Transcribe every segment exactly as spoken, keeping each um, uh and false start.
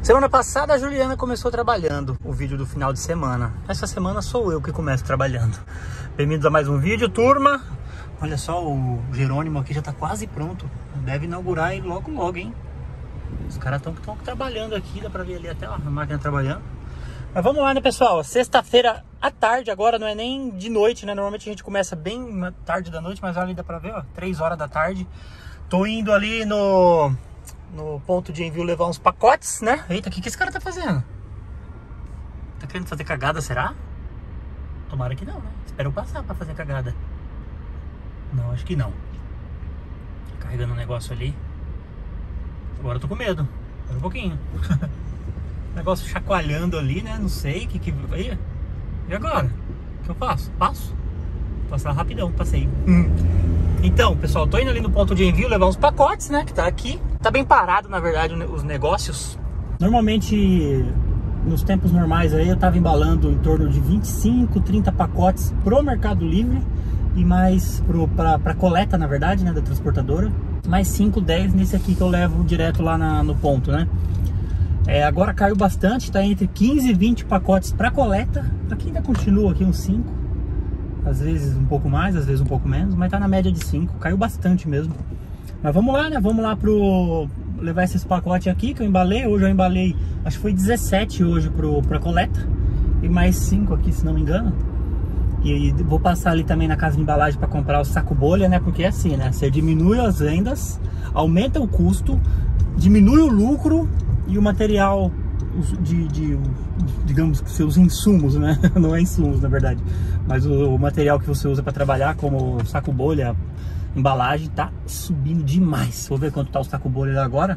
Semana passada a Juliana começou trabalhando o vídeo do final de semana. Essa semana sou eu que começo trabalhando. Bem-vindos a mais um vídeo, turma. Olha só, o Jerônimo aqui já tá quase pronto. Deve inaugurar aí logo logo, hein? Os caras estão trabalhando aqui, dá pra ver ali até ó, a máquina trabalhando. Mas vamos lá, né, pessoal? Sexta-feira à tarde, agora não é nem de noite, né? Normalmente a gente começa bem tarde da noite, mas ali dá pra ver, ó, três horas da tarde. Tô indo ali no, no ponto de envio levar uns pacotes, né? Eita, o que, que esse cara tá fazendo? Tá querendo fazer cagada, será? Tomara que não, né? Espero eu passar pra fazer cagada. Não, acho que não. Tá carregando um negócio ali. Agora eu tô com medo. Espera um pouquinho. Negócio chacoalhando ali, né? Não sei o que que... Aí. E agora? O que eu faço? Passo? Vou passar rapidão, passei. Hum. Então, pessoal, tô indo ali no ponto de envio levar uns pacotes, né? Que tá aqui. Tá bem parado, na verdade, os negócios. Normalmente, nos tempos normais aí, eu tava embalando em torno de vinte e cinco, trinta pacotes pro Mercado Livre. E mais pro, pra, pra coleta, na verdade, né? Da transportadora. Mais cinco, dez nesse aqui que eu levo direto lá na, no ponto, né? É, agora caiu bastante, tá entre quinze e vinte pacotes para coleta. Aqui ainda continua aqui uns cinco. Às vezes um pouco mais, às vezes um pouco menos, mas tá na média de cinco. Caiu bastante mesmo. Mas vamos lá, né? Vamos lá pro levar esses pacotes aqui que eu embalei. Hoje eu embalei, acho que foi dezessete hoje pro, pra coleta. E mais cinco aqui, se não me engano. E vou passar ali também na casa de embalagem para comprar o saco bolha, né? Porque é assim, né? Você diminui as vendas, aumenta o custo, diminui o lucro e o material de, de, digamos que seus insumos, né? Não é insumos, na verdade, mas o, o material que você usa para trabalhar, como saco bolha, embalagem, tá subindo demais. Vou ver quanto tá o saco bolha agora.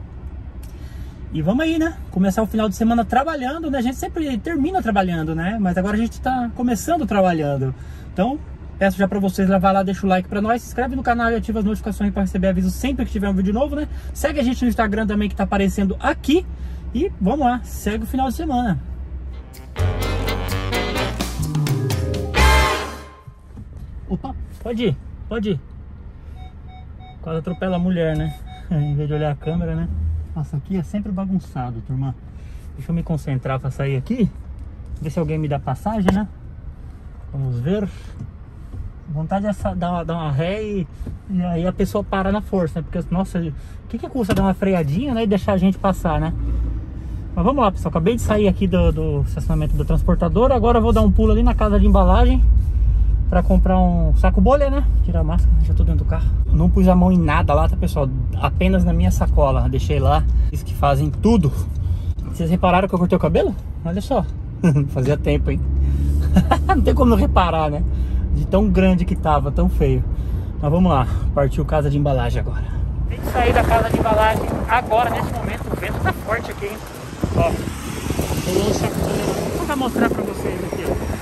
E vamos aí, né? Começar o final de semana trabalhando, né? A gente sempre termina trabalhando, né? Mas agora a gente tá começando trabalhando. Então, peço já pra vocês, levar lá, deixa o like pra nós, se inscreve no canal e ativa as notificações pra receber aviso sempre que tiver um vídeo novo, né? Segue a gente no Instagram também, que tá aparecendo aqui. E vamos lá, segue o final de semana. Opa, pode ir, pode ir. Quase atropela a mulher, né? Em vez de olhar a câmera, né? Nossa, aqui é sempre bagunçado, turma. Deixa eu me concentrar para sair aqui. Ver se alguém me dá passagem, né? Vamos ver. Vontade é dar, dar uma ré e, e aí a pessoa para na força, né? Porque, nossa, o que que custa dar uma freadinha, né? E deixar a gente passar, né? Mas vamos lá, pessoal. Acabei de sair aqui do, do estacionamento da transportadora. Agora eu vou dar um pulo ali na casa de embalagem para comprar um saco bolha, né? Tirar a máscara, já tô dentro do carro. Não pus a mão em nada lá, tá, pessoal? Apenas na minha sacola. Deixei lá. Eles que fazem tudo. Vocês repararam que eu cortei o cabelo? Olha só. Fazia tempo, hein? Não tem como não reparar, né? De tão grande que tava, tão feio. Mas vamos lá. Partiu casa de embalagem agora. Tem que sair da casa de embalagem agora, nesse momento. O vento tá forte aqui, hein? Ó. Vou saco bolha. Vou mostrar pra vocês aqui, ó.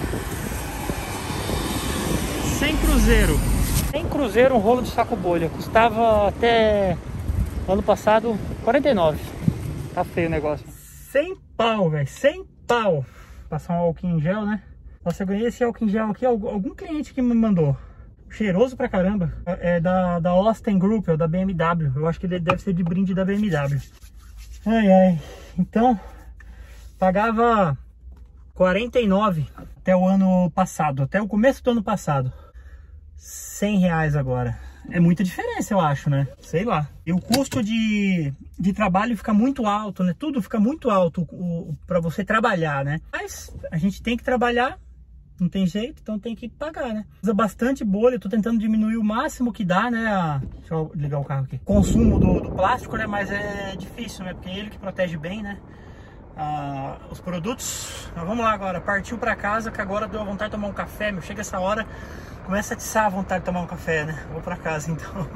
Sem cruzeiro. Sem cruzeiro um rolo de saco bolha. Custava até ano passado quarenta e nove. Tá feio o negócio. Sem pau, velho. Sem pau. Passar um álcool em gel, né? Nossa, eu ganhei esse álcool em gel aqui. Algum cliente que me mandou. Cheiroso pra caramba. É da, da Austin Group, é da B M W. Eu acho que ele deve ser de brinde da B M W. Ai, ai. Então, pagava quarenta e nove até o ano passado. Até o começo do ano passado. cem reais agora. É muita diferença, eu acho, né? Sei lá. E o custo de, de trabalho fica muito alto, né? Tudo fica muito alto o, o, pra você trabalhar, né? Mas a gente tem que trabalhar, não tem jeito, então tem que pagar, né? Usa bastante bolha, tô tentando diminuir o máximo que dá, né? A, deixa eu ligar o carro aqui. Consumo do, do plástico, né? Mas é difícil, né? Porque é ele que protege bem, né? Ah, os produtos. Mas vamos lá agora, partiu pra casa, que agora deu vontade de tomar um café, meu. Chega essa hora, começa a atiçar a vontade de tomar um café, né? Vou pra casa então.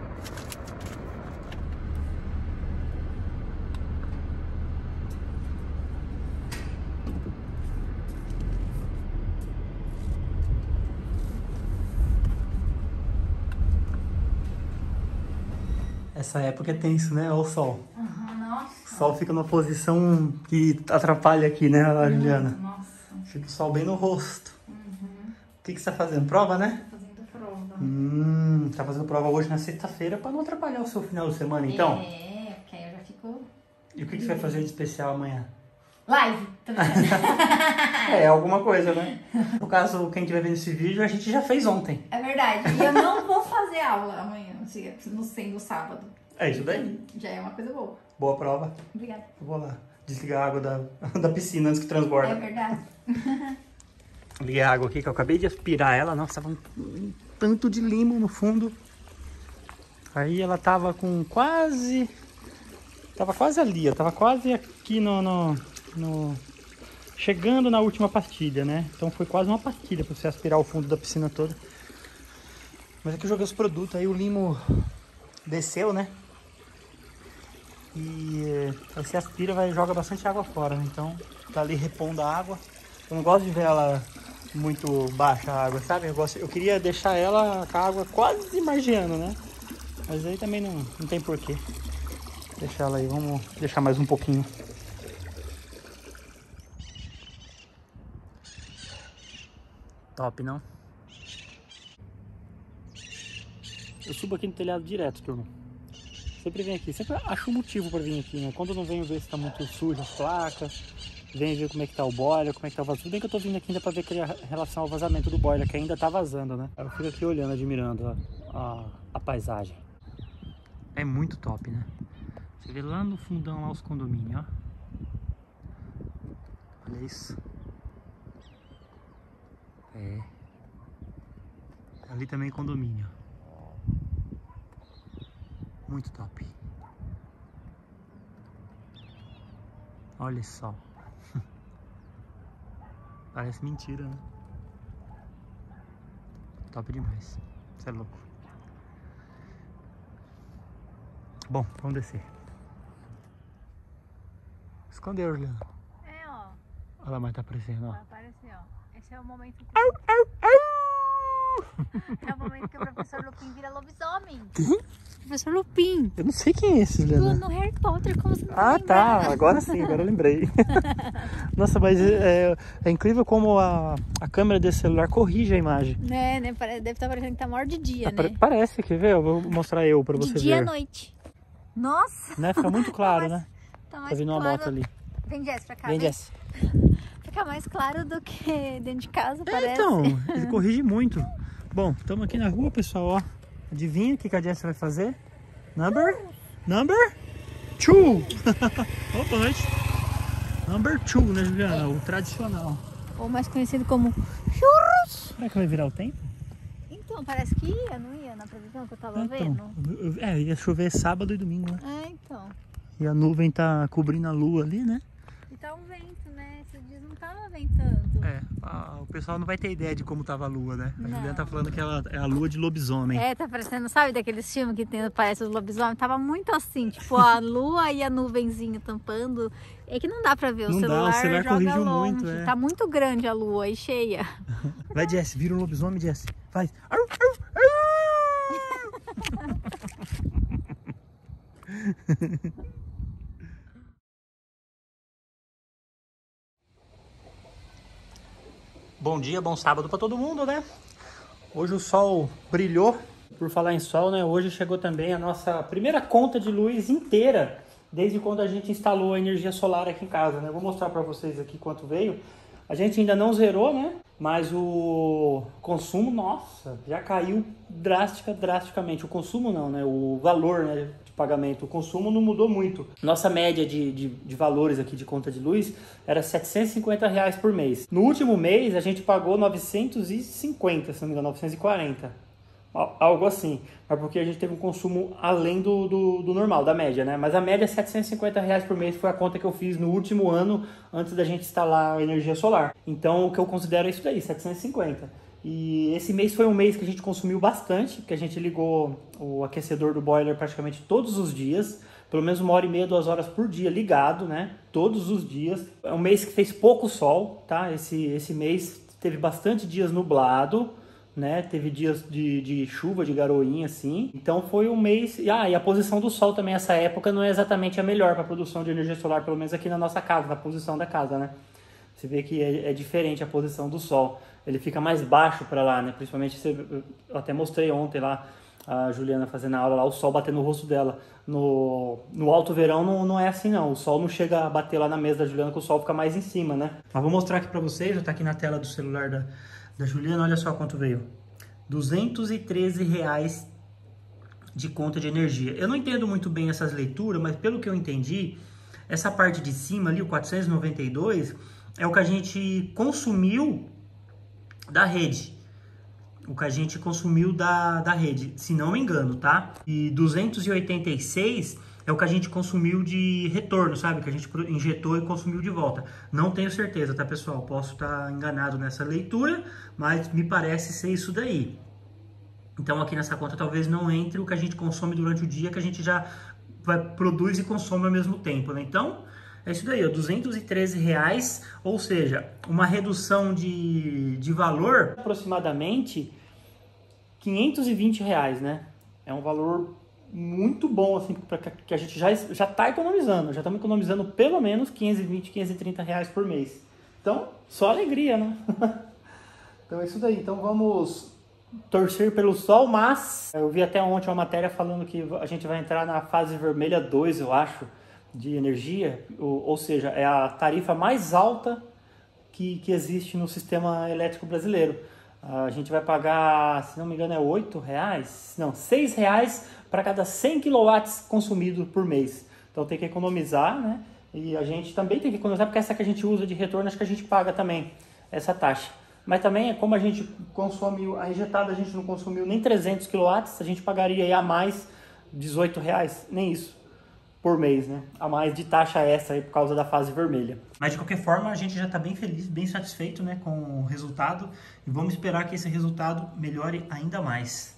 Essa época é tenso, né? Olha o sol. Uhum, nossa. O sol fica numa posição que atrapalha aqui, né, Juliana? Nossa. Fica o sol bem no rosto. Uhum. O que que você tá fazendo? Prova, né? Fazendo prova. Hum, tá fazendo prova hoje na sexta-feira pra não atrapalhar o seu final de semana, então? É, porque aí eu já fico... E o que, que você vai fazer de especial amanhã? Live! Tô brincando. É, alguma coisa, né? No caso, quem estiver vendo esse vídeo, a gente já fez ontem. É verdade. E eu não vou fazer aula amanhã, no sendo sábado. É isso daí. Já é uma coisa boa. Boa prova. Obrigada. Eu vou lá desligar a água da, da piscina antes que transborda. É verdade. Liguei a água aqui que eu acabei de aspirar ela. Nossa, tava um, um tanto de limo no fundo. Aí ela tava com quase... Tava quase ali, ó. Tava quase aqui no... no, no... Chegando na última pastilha, né? Então foi quase uma pastilha pra você aspirar o fundo da piscina toda. Mas aqui eu joguei os produtos, aí o limo desceu, né? E aí você aspira e vai, joga bastante água fora, né? Então tá ali repondo a água. Eu não gosto de ver ela muito baixa a água, sabe? Eu, gosto, eu queria deixar ela com a água quase margeando, né? Mas aí também não, não tem porquê. Deixar ela aí, vamos deixar mais um pouquinho. Top, não? Eu subo aqui no telhado direto, turma. Sempre venho aqui, sempre acho um motivo para vir aqui, né? Quando eu não venho ver se tá muito sujo as placas, venho ver como é que tá o boiler, como é que tá o vazamento. Tudo bem que eu tô vindo aqui ainda para ver em relação ao vazamento do boiler, que ainda tá vazando, né? Eu fico aqui olhando, admirando a, a, a paisagem. É muito top, né? Você vê lá no fundão, lá os condomínios, ó. Olha isso. É. Ali também condomínio. Muito top. Olha só. Parece mentira, né? Top demais. Você é louco. Bom, vamos descer. Escondeu, Juliana. É, ó. Olha lá, mas tá aparecendo, ó. Vai aparecer, ó. Esse é o momento que... É o momento que o professor Lupin vira lobisomem. Quem? Professor Lupin. Eu não sei quem é esse, Juliana. No Harry Potter, como você não Ah, lembra? tá. Agora sim, agora eu lembrei. Nossa, mas é, é incrível como a, a câmera desse celular corrige a imagem. É, né? Deve estar parecendo que tá maior de dia, Tá, né? Parece, quer ver? Eu vou mostrar eu pra você De dia ver. à noite. Nossa! Né? Fica muito claro, tá mais, né? Tá, mais Tá vindo uma claro... moto ali. Vem, Jess, pra cá. Vem, vem. Jess. Fica mais claro do que dentro de casa, É, parece. então, ele corrige muito. Bom, estamos aqui na rua, pessoal, ó. Adivinha o que a Jess vai fazer? Number? Number? Two! Opa, noite. Number two, né, Juliana? O tradicional. Ou mais conhecido como churros. Será que vai virar o tempo? Então, parece que ia, não ia na previsão que eu tava Então, vendo? é, ia chover sábado e domingo, né? É, então. E a nuvem tá cobrindo a lua ali, né? E tá um vento, né? Esses dias não tava ventando. É, a, o pessoal não vai ter ideia de como tava a lua, né? A Não. Juliana tá falando que ela é a lua de lobisomem. É, tá parecendo, sabe, daqueles filmes que tem, parece os lobisomens? Tava muito assim, tipo, a lua e a nuvenzinha tampando. É que não dá pra ver, o Não dá, celular, o celular joga corrigiu longe. muito, é. Tá muito grande a lua e cheia. Vai, Jess, vira um lobisomem, Jess. Faz. Bom dia, bom sábado pra todo mundo, né? Hoje o sol brilhou. Por falar em sol, né? Hoje chegou também a nossa primeira conta de luz inteira, desde quando a gente instalou a energia solar aqui em casa, né? Vou mostrar pra vocês aqui quanto veio. A gente ainda não zerou, né? Mas o consumo, nossa, já caiu drástica, drasticamente. O consumo não, né? O valor, né, de pagamento. O consumo não mudou muito. Nossa média de, de, de valores aqui de conta de luz era setecentos e cinquenta reais por mês. No último mês, a gente pagou novecentos e cinquenta, se não me engano, novecentos e quarenta. Algo assim, mas porque a gente teve um consumo além do, do, do normal, da média, né? Mas a média é setecentos e cinquenta reais por mês, foi a conta que eu fiz no último ano, antes da gente instalar a energia solar. Então, o que eu considero é isso daí, setecentos e cinquenta. E esse mês foi um mês que a gente consumiu bastante, porque a gente ligou o aquecedor do boiler praticamente todos os dias, pelo menos uma hora e meia, duas horas por dia ligado, né? Todos os dias. É um mês que fez pouco sol, tá? Esse, esse mês teve bastante dias nublado, né? Teve dias de, de chuva, de garoinha, assim. Então foi um mês... Ah, e a posição do sol também, essa época, não é exatamente a melhor para a produção de energia solar, pelo menos aqui na nossa casa, na posição da casa, né? Você vê que é, é diferente a posição do sol. Ele fica mais baixo para lá, né? Principalmente, você, eu até mostrei ontem lá, a Juliana fazendo a aula lá, o sol batendo no rosto dela. No, no alto verão não, não é assim não, o sol não chega a bater lá na mesa da Juliana, que o sol fica mais em cima, né? Mas vou mostrar aqui pra vocês, já tá aqui na tela do celular da, da Juliana, olha só quanto veio. duzentos e treze reais de conta de energia. Eu não entendo muito bem essas leituras, mas pelo que eu entendi, essa parte de cima ali, o quatrocentos e noventa e dois, é o que a gente consumiu da rede. O que a gente consumiu da, da rede, se não me engano, tá? E duzentos e oitenta e seis é o que a gente consumiu de retorno, sabe? Que a gente injetou e consumiu de volta. Não tenho certeza, tá, pessoal? Posso estar enganado nessa leitura, mas me parece ser isso daí. Então, aqui nessa conta, talvez não entre o que a gente consome durante o dia, que a gente já vai, produz e consome ao mesmo tempo, né? Então, é isso daí, ó, duzentos e treze reais, ou seja, uma redução de, de valor aproximadamente quinhentos e vinte reais, né? É um valor muito bom, assim, para que a gente já já está economizando, já estamos economizando pelo menos quinhentos e vinte, quinhentos e trinta reais por mês. Então, só alegria, né? Então é isso daí. Então vamos torcer pelo sol, mas eu vi até ontem uma matéria falando que a gente vai entrar na fase vermelha dois, eu acho, de energia, ou, ou seja, é a tarifa mais alta que, que existe no sistema elétrico brasileiro. A gente vai pagar, se não me engano, é oito reais, não, seis reais para cada cem quilowatts consumido por mês. Então tem que economizar, né? E a gente também tem que economizar, porque essa que a gente usa de retorno, acho que a gente paga também essa taxa. Mas também, como a gente consome, a injetada a gente não consumiu nem trezentos quilowatts, a gente pagaria aí a mais dezoito reais, nem isso, por mês, né? A mais de taxa essa aí por causa da fase vermelha. Mas de qualquer forma, a gente já está bem feliz, bem satisfeito, né, com o resultado. E vamos esperar que esse resultado melhore ainda mais.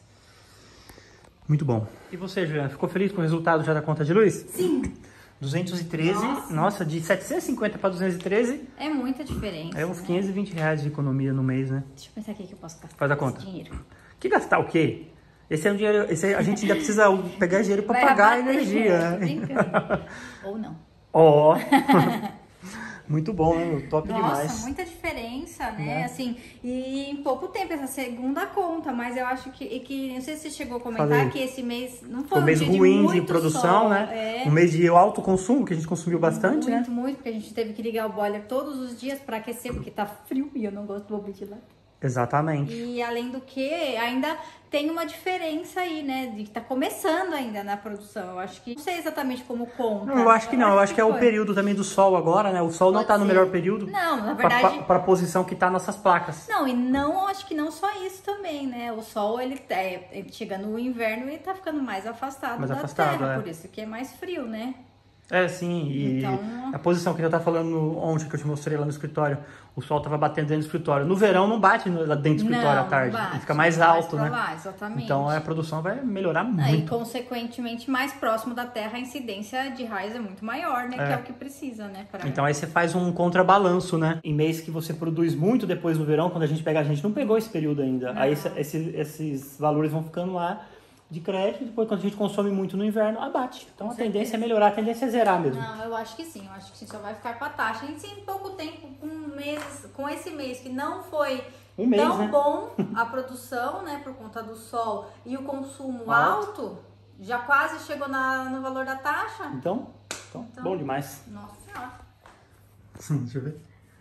Muito bom. E você, Juliana, ficou feliz com o resultado já da conta de luz? Sim. duzentos e treze, nossa, nossa de setecentos e cinquenta para duzentos e treze. É muita diferença. É uns né? quinhentos e vinte reais de economia no mês, né? Deixa eu pensar aqui que eu posso gastar. Faz a conta. Esse dinheiro. Que gastar o quê? Esse é um dinheiro, esse é, a gente ainda precisa pegar dinheiro para pagar a energia, né? Brincando. Ou não. Ó. Oh. Muito bom, né? Top Nossa, demais. Nossa, muita diferença, né? né? Assim, e em pouco tempo, essa segunda conta, mas eu acho que, que não sei se você chegou a comentar Falei. que esse mês não foi, foi um mês dia ruim de, de produção, sol, né? É. Um mês de alto consumo, que a gente consumiu bastante, muito, né? Muito, muito, porque a gente teve que ligar o boiler todos os dias para aquecer, porque tá frio e eu não gosto do ventilador. Exatamente. E além do que, ainda tem uma diferença aí, né? De que tá começando ainda na produção. Eu acho que não sei exatamente como conta. Eu acho que não, eu acho que, que é o período também do sol agora, né? O sol Pode não tá no ser. melhor período. Não, na verdade. Para a posição que tá nossas placas. Não, e não, acho que não só isso também, né? O sol, ele, é, ele chega no inverno e tá ficando mais afastado mais da afastado, terra, é. por isso que é mais frio, né? É, sim, e então... a posição que eu tava falando ontem, que eu te mostrei lá no escritório, o sol tava batendo dentro do escritório. No verão não bate lá dentro do escritório não, à tarde, não bate, ele fica mais mais alto, né? Lá, exatamente. Então a produção vai melhorar muito. E consequentemente, mais próximo da terra, a incidência de raios é muito maior, né? É. Que é o que precisa, né? Pra... Então aí você faz um contrabalanço, né? Em mês que você produz muito depois do verão, quando a gente pega, a gente não pegou esse período ainda. Não. Aí esse, esse, esses valores vão ficando lá de crédito, e depois quando a gente consome muito no inverno, abate. Então Com a certeza. tendência é melhorar, a tendência é zerar mesmo. Não, eu acho que sim, eu acho que sim, só vai ficar com a taxa. E se em pouco tempo, com meses, com esse mês que não foi um mês, tão né? bom a produção, né, por conta do sol e o consumo alto, alto já quase chegou na, no valor da taxa. Então, então, então bom demais. Nossa Senhora. Deixa eu ver.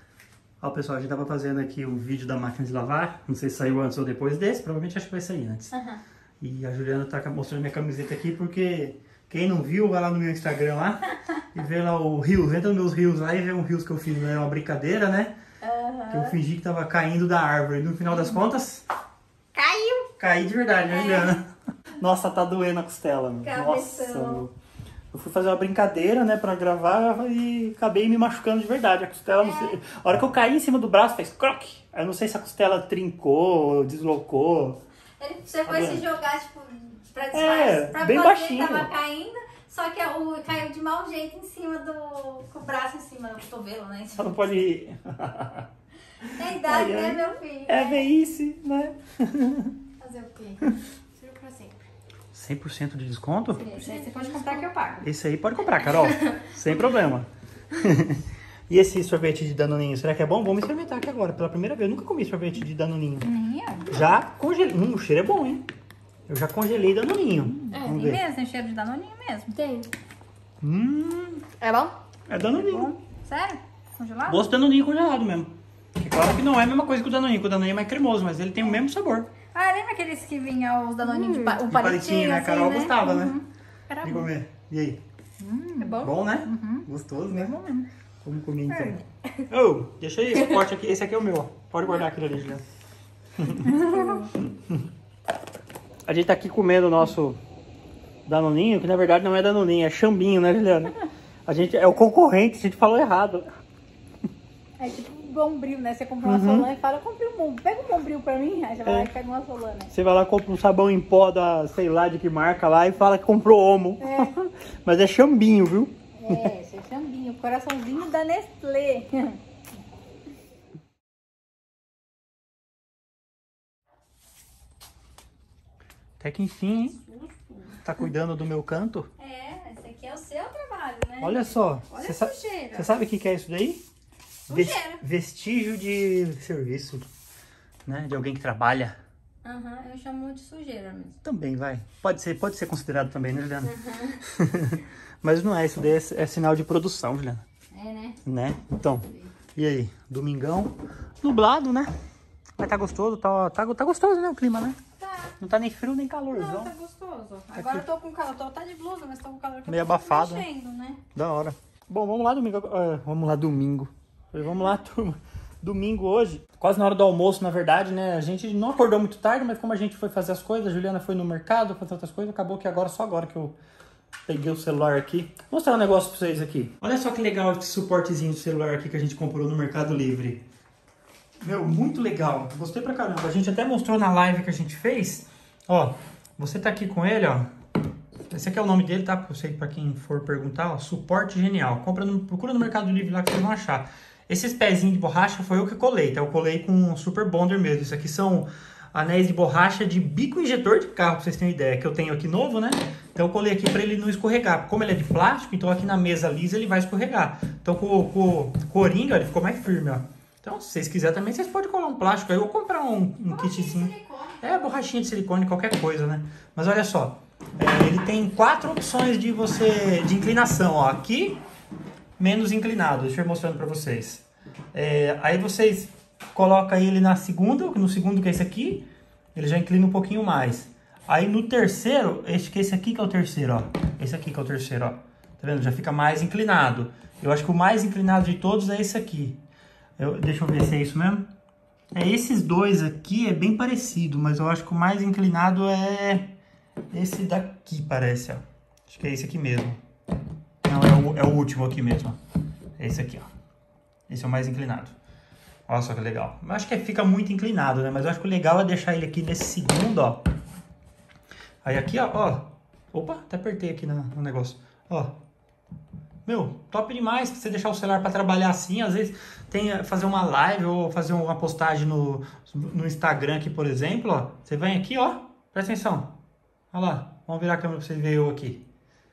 Ó, pessoal, a gente tava fazendo aqui um vídeo da máquina de lavar, não sei se saiu antes ou depois desse, provavelmente acho que vai sair antes. Uhum. E a Juliana tá mostrando minha camiseta aqui porque quem não viu, vai lá no meu Instagram lá e vê lá o Reels. Entra nos meus Reels lá e vê um Reels que eu fiz, né? Uma brincadeira, né? Uhum. Que eu fingi que tava caindo da árvore. No final das contas... Caiu! Caí de verdade, né, Juliana? É. Nossa, tá doendo a costela, meu. Cabeção. Nossa, meu. Eu fui fazer uma brincadeira, né, pra gravar e acabei me machucando de verdade. A costela, é. não sei... A hora que eu caí em cima do braço, fez croque. Aí eu não sei se a costela trincou, deslocou... Ele, você foi tá se jogar, tipo, pra disfarçar, é, pra bem fazer baixinho. que tava caindo, só que o, caiu de mau jeito em cima do... com o braço em cima do cotovelo, né? Só não pode ir. É idade, né, meu filho? É velhice, né? Fazer o quê? Tiro pra sempre. cem por cento de desconto? Esse aí você pode comprar que eu pago. Esse aí pode comprar, Carol. Sem problema. E esse sorvete de danoninho, será que é bom? Vamos experimentar aqui agora, pela primeira vez. Eu nunca comi sorvete de danoninho. Nem eu. Já congelei. Hum, o cheiro é bom, hein? Eu já congelei danoninho. É, Vamos tem ver. mesmo, tem cheiro de danoninho mesmo. Tem. Hum, É bom? é danoninho. Sério? Congelado? Gosto de danoninho congelado mesmo. É claro que não é a mesma coisa que o danoninho, que o danoninho é mais cremoso, mas ele tem o mesmo sabor. Ah, lembra aqueles que vinham os danoninhos hum, de pa o De palitinho, palitinho, né? A assim, Carol né? gostava, Uhum. né? Era De bom. comer. E aí? Hum, é bom? Bom, né? Uhum. Gostoso, né? É bom mesmo. Vamos comer então. Oh, deixa aí esse pote aqui. Esse aqui é o meu, ó. Pode guardar aquilo ali, Juliana. A gente tá aqui comendo o nosso danoninho, que na verdade não é danoninho, é chambinho, né, Juliana? A gente é o concorrente, a gente falou errado. É tipo um bombril, né? Você compra uma Uhum. solana e fala, comprei um bombril, pega um bombril pra mim. Aí você vai É. lá e pega uma solana. Você vai lá, compra um sabão em pó da, sei lá de que marca lá e fala que comprou Omo. É. Mas é chambinho, viu? É, esse é chambinho, coraçãozinho da Nestlé. Até que enfim, hein? Tá cuidando do meu canto? É, esse aqui é o seu trabalho, né? Olha só. Olha Você a sa sujeira. você sabe o que que é isso daí? Ves- Sujeira. vestígio de serviço, né? De alguém que trabalha. Aham, eu chamo de sujeira mesmo. Também vai. Pode ser, pode ser considerado também, né, Juliana? Mas não é, isso daí é, é sinal de produção, Juliana. É, né? Né? Então, e aí? Domingão. Nublado, né? Mas tá gostoso, tá, tá, tá gostoso, né, o clima, né? Tá. Não tá nem frio nem Não, calorzão. tá gostoso. Agora eu tô com calor, tô tá de blusa, mas tô com calor que Meio eu tô abafado, né? mexendo, né? Da hora. Bom, vamos lá domingo. ah, vamos lá domingo. Vamos lá, turma. Domingo hoje. Quase na hora do almoço, na verdade, né? A gente não acordou muito tarde, mas como a gente foi fazer as coisas, a Juliana foi no mercado fazer outras coisas, acabou que agora, só agora que eu peguei o celular aqui. Vou mostrar um negócio pra vocês aqui. Olha só que legal esse suportezinho de celular aqui que a gente comprou no Mercado Livre. Meu, muito legal. Gostei pra caramba. A gente até mostrou na live que a gente fez. Ó, você tá aqui com ele, ó. Esse aqui é o nome dele, tá? Eu sei pra quem for perguntar, ó. Suporte Genial. Compra no, procura no Mercado Livre lá que vocês vão achar. Esses pezinhos de borracha foi eu que colei, tá? Eu colei com um Super Bonder mesmo. Isso aqui são anéis de borracha de bico injetor de carro, pra vocês terem ideia. Que eu tenho aqui novo, né? Então eu colei aqui pra ele não escorregar. Como ele é de plástico, então aqui na mesa lisa ele vai escorregar. Então com, com, com o coringa, ó, ele ficou mais firme, ó. Então, se vocês quiserem também, vocês podem colar um plástico aí ou comprar um, um kitzinho. É, borrachinha de silicone, qualquer coisa, né? Mas olha só, é, ele tem quatro opções de você de inclinação, ó. Aqui, menos inclinado, deixa eu ir mostrando pra vocês. É, aí vocês colocam ele na segunda, no segundo que é esse aqui, ele já inclina um pouquinho mais. Aí no terceiro, esse que é esse aqui que é o terceiro, ó. Esse aqui que é o terceiro, ó. Tá vendo? Já fica mais inclinado. Eu acho que o mais inclinado de todos é esse aqui. Eu, deixa eu ver se é isso mesmo. É, esses dois aqui é bem parecido, mas eu acho que o mais inclinado é esse daqui, parece, ó. Acho que é esse aqui mesmo. Não, é o, é o último aqui mesmo, ó. É esse aqui, ó. Esse é o mais inclinado. Olha só que legal. Eu acho que fica muito inclinado, né? Mas eu acho que o legal é deixar ele aqui nesse segundo, ó. Aí aqui, ó, ó. Opa, até apertei aqui no, no negócio. Ó. Meu, top demais você deixar o celular para trabalhar assim. Às vezes tem fazer uma live ou fazer uma postagem no, no Instagram aqui, por exemplo, ó. Você vem aqui, ó. Presta atenção. Olha lá. Vamos virar a câmera para vocês verem eu aqui.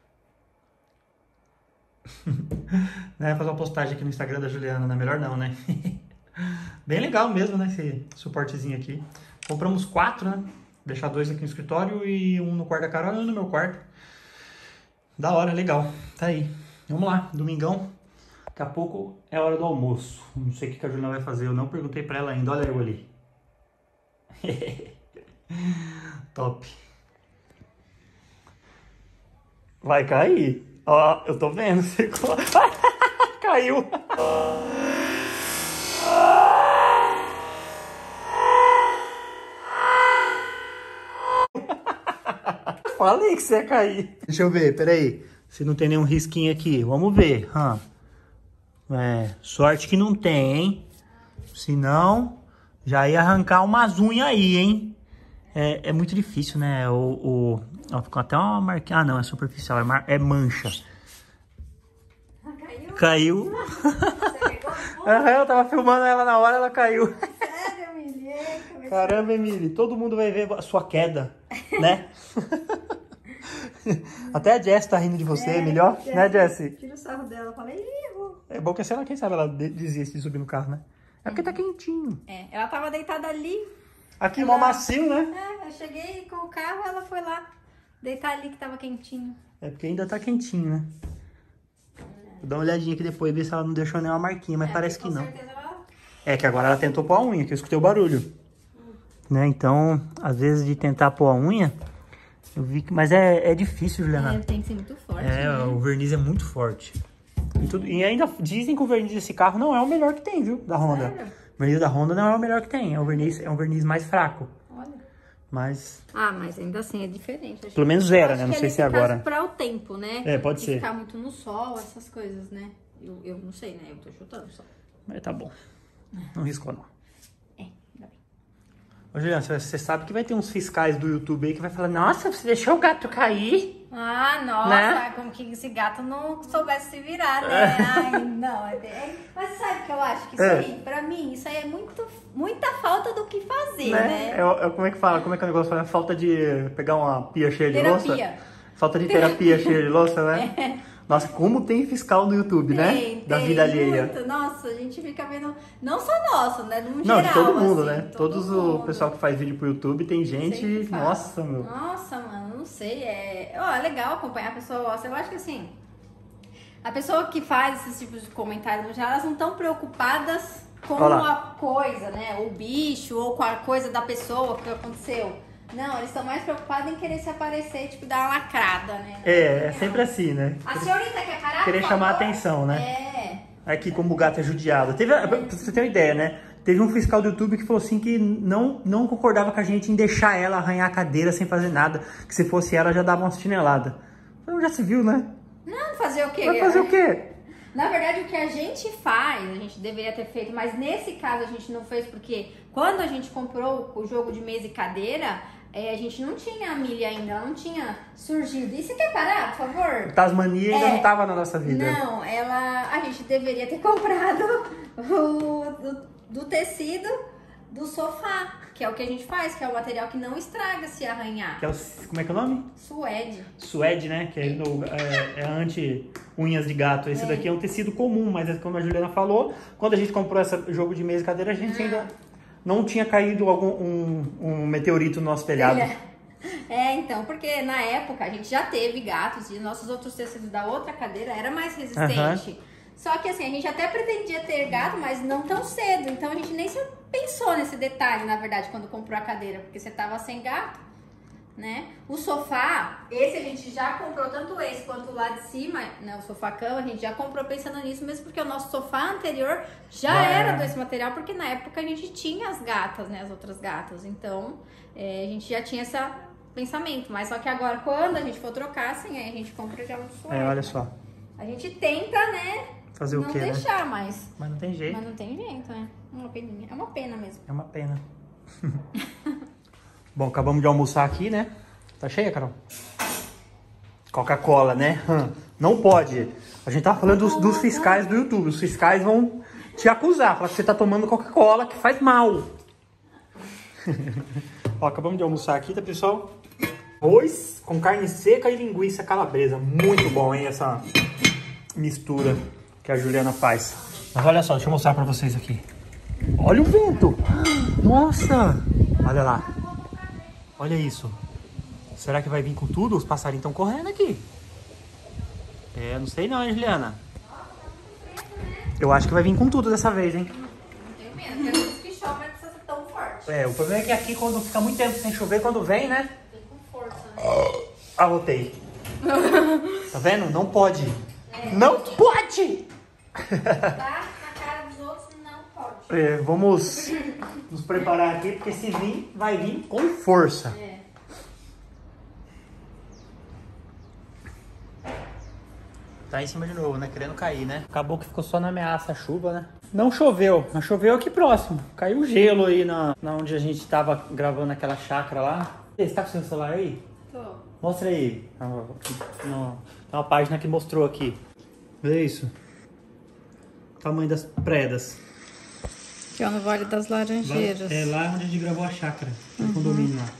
Né? Fazer uma postagem aqui no Instagram da Juliana, não é melhor não, né? Bem legal mesmo, né? Esse suportezinho aqui. Compramos quatro, né? Deixar dois aqui no escritório e um no quarto da Carol e um no meu quarto. Da hora, legal. Tá aí. Vamos lá, domingão. Daqui a pouco é hora do almoço. Não sei o que a Juliana vai fazer. Eu não perguntei pra ela ainda. Olha eu ali. Top. Vai cair. Ó, eu tô vendo. Você... Caiu. Falei que você ia cair. Deixa eu ver, peraí. Se não tem nenhum risquinho aqui. Vamos ver. Hum. É, sorte que não tem, hein? Senão, já ia arrancar umas unhas aí, hein? É, é muito difícil, né? O, o, ó, ficou até uma marquinha. Ah, não, é superficial. É, mar, é mancha. Caiu? Caiu. Você pegou? Aham, eu tava filmando ela na hora, ela caiu. Sério, Emília? Caramba, Emília, todo mundo vai ver a sua queda, né? Até a Jess tá rindo de você, é, melhor, é, né, Jessie? Tira o sarro dela, falei, ih, vou... É bom que se ela, quem sabe, ela desiste de subir no carro, né? É porque tá quentinho. É, ela tava deitada ali. Aqui, ela... mó macio, né? É, eu cheguei com o carro, ela foi lá deitar ali que tava quentinho. É porque ainda tá quentinho, né? Vou dar uma olhadinha aqui depois, ver se ela não deixou nenhuma marquinha, mas é, parece que com não. certeza ela... É que agora ela tentou pôr a unha, que eu escutei o barulho. Hum. Né? Então, às vezes de tentar pôr a unha, eu vi que... Mas é, é difícil, Juliana. É, tem que ser muito forte, É, né? o verniz é muito forte. E, tudo... e ainda dizem que o verniz desse carro não é o melhor que tem, viu? Da Honda. Sério? O verniz da Honda não é o melhor que tem. É um verniz, é um verniz mais fraco. Olha. Mas... Ah, mas ainda assim é diferente. Pelo menos era, né? Não sei se é agora. Para o tempo, né? É, pode de ser. Ficar muito no sol, essas coisas, né? Eu, eu não sei, né? Eu tô chutando só. Mas tá bom. Não riscou, não. É, ainda bem. Ô, Juliana, você sabe que vai ter uns fiscais do YouTube aí que vai falar: nossa, você deixou o gato cair? Ah, nossa, né? Como que esse gato não soubesse se virar, né? Ai, não. É, é, mas sabe o que eu acho? Que isso é. aí, pra mim, isso aí é muito, muita falta do que fazer, né? né? É, é, como é que fala? Como é que é o negócio? É falta de pegar uma pia cheia de terapia. louça? Falta de terapia cheia de louça, né? É. Nossa, como tem fiscal no YouTube, tem, né? Tem, da vida alheia. Muito. Nossa, a gente fica vendo, não só nosso, né? No não, geral, de todo mundo, assim, né? todo Todos mundo. O pessoal que faz vídeo pro YouTube, tem gente... Nossa, meu. Nossa, mano, não sei. É, ó, é legal acompanhar a pessoa. Eu acho que assim, a pessoa que faz esses tipos de comentários, no geral, elas não estão preocupadas com a coisa, né? O bicho, ou com a coisa da pessoa que aconteceu. Não, eles estão mais preocupados em querer se aparecer, tipo, dar uma lacrada, né? É, é sempre assim, né? A senhorita quer parar? Querer chamar a atenção, né? É. Aqui como o gato é judiado. Teve, pra você ter uma ideia, né? Teve um fiscal do YouTube que falou assim que não, não concordava com a gente em deixar ela arranhar a cadeira sem fazer nada. Que se fosse ela, já dava uma chinelada. Então já se viu, né? Não, fazer o quê? Vai fazer o quê? Na verdade, o que a gente faz, a gente deveria ter feito, mas nesse caso a gente não fez porque quando a gente comprou o jogo de mesa e cadeira, é, a gente não tinha a milha ainda, ela não tinha surgido. E você quer parar, por favor? Tasmania ainda é, não estava na nossa vida. Não, ela, a gente deveria ter comprado o do, do tecido do sofá, que é o que a gente faz, que é o material que não estraga se arranhar. Que é o, como é que é o nome? Suede. Suede, né? Que é, no, é, é anti-unhas de gato. Esse é. daqui é um tecido comum, mas como a Juliana falou, quando a gente comprou esse jogo de mesa e cadeira, a gente ah. ainda não tinha caído algum, um, um meteorito no nosso telhado. É. é, então, porque na época a gente já teve gatos e nossos outros tecidos da outra cadeira era mais resistente. Uh-huh. Só que assim, a gente até pretendia ter gato, mas não tão cedo. Então a gente nem se pensou nesse detalhe, na verdade, quando comprou a cadeira, porque você tava sem gato, né? O sofá, esse a gente já comprou, tanto esse quanto o lá de cima, né? O sofá-cama, a gente já comprou pensando nisso, mesmo porque o nosso sofá anterior já ah. era desse material, porque na época a gente tinha as gatas, né? As outras gatas. Então, é, a gente já tinha esse pensamento. Mas só que agora, quando a gente for trocar, assim, aí a gente compra já um suede. É, olha só. A gente tenta, né? Fazer o não quê, deixar, né? mas... Mas não tem jeito. Mas não tem jeito, né? Uma peninha. É uma pena mesmo. É uma pena. Bom, acabamos de almoçar aqui, né? Tá cheia, Carol? Coca-Cola, né? Não pode. A gente tava falando dos, dos fiscais do YouTube. Os fiscais vão te acusar. Falar que você tá tomando Coca-Cola, que faz mal. Ó, acabamos de almoçar aqui, tá, pessoal? Arroz com carne seca e linguiça calabresa. Muito bom, hein? Essa mistura que a Juliana faz. Mas olha só, deixa eu mostrar pra vocês aqui. Olha o vento! Nossa! Olha lá. Olha isso. Será que vai vir com tudo? Os passarinhos estão correndo aqui. É, não sei não, hein, Juliana? Eu acho que vai vir com tudo dessa vez, hein? Não tenho medo, porque às vezes que chove não precisa ser tão forte. É, o problema é que aqui quando fica muito tempo sem chover, quando vem, né? Vem com força, né? Arrotei. Tá vendo? Não pode. É. Não pode! Tá na cara dos outros, não pode. É, vamos nos preparar aqui, porque se vir, vai vir com força. É. Tá em cima de novo, né? Querendo cair, né? Acabou que ficou só na ameaça a chuva, né? Não choveu, mas choveu aqui próximo. Caiu gelo aí na, na onde a gente tava gravando aquela chácara lá. Você tá com o seu celular aí? Tô. Mostra aí. No, tem uma página que mostrou aqui. Vê isso. Tamanho das predas. Aqui, ó, no Vale das Laranjeiras. É lá onde a gente gravou a chácara. No uhum. condomínio lá.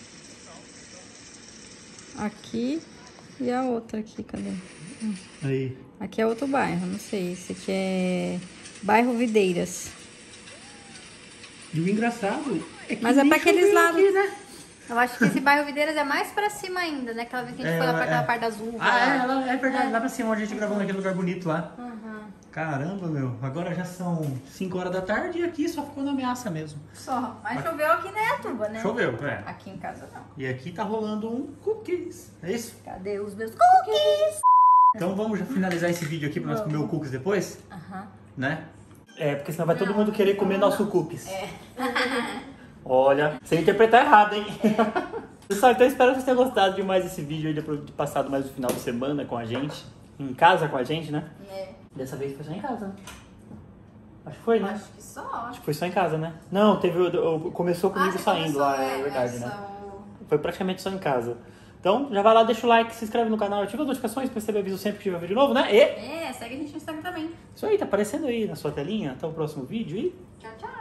Aqui e a outra aqui, cadê? Aí. Aqui é outro bairro, não sei. Esse aqui é bairro Videiras. E o engraçado é que Mas é nem pra aqueles choveu lados. aqui, né? Eu acho que esse bairro Videiras é mais pra cima ainda, né? Aquela vez que a gente É, foi lá pra é. aquela parte azul. Ah, é, ela, é verdade, lá pra cima onde a gente gravou naquele lugar bonito lá. Uhum. Caramba, meu, agora já são cinco horas da tarde e aqui só ficou na ameaça mesmo. Só. Mas choveu aqui na Iatuba, né? Choveu, é. Aqui em casa não. E aqui tá rolando um cookies, é isso? Cadê os meus cookies? Então vamos já finalizar esse vídeo aqui pra nós comer o cookies depois? Aham. Né? É, porque senão vai todo mundo querer comer nosso cookies. É. Olha, sem interpretar errado, hein? Pessoal, então espero que vocês tenham gostado de mais esse vídeo aí, depois de passado mais o final de semana com a gente. Em casa com a gente, né? É. Dessa vez foi só em casa, né? Acho que foi, né? Acho que só. Acho que foi só em casa, né? Não, teve o, o- começou comigo Ah, saindo começou, lá, é, é, verdade, essa, né? o- Foi praticamente só em casa. Então, já vai lá, deixa o like, se inscreve no canal, ativa as notificações pra receber aviso sempre que tiver vídeo novo, né? E É, segue a gente no Instagram também. isso aí, tá aparecendo aí na sua telinha. Até o próximo vídeo e Tchau, tchau.